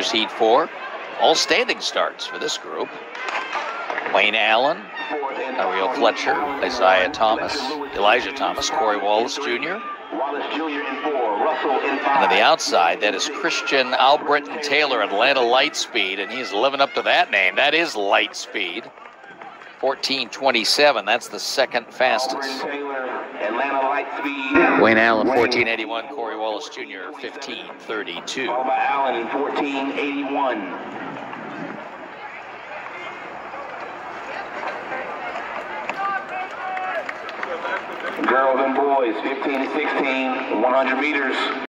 meters heat 4. All standing starts for this group. Wayne Allen, Ariel Fletcher, Isaiah Thomas, Elijah Thomas, Corey Wallace Jr. And on the outside, that is Christian Albritton Taylor, Atlanta Lightspeed, and he's living up to that name. That is Lightspeed. 14:27, that's the second fastest. Wayne Allen, 14:81, Corey Wallace Jr., 15:32. Allen, 14:81. Girls and boys, 15 to 16, 100 meters.